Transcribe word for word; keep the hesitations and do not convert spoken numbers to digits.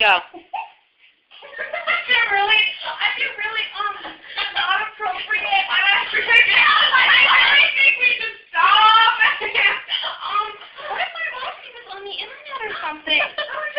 Go. I feel really, I feel really, um, not appropriate. I really think we should stop. um, what if my mom was on the internet or something?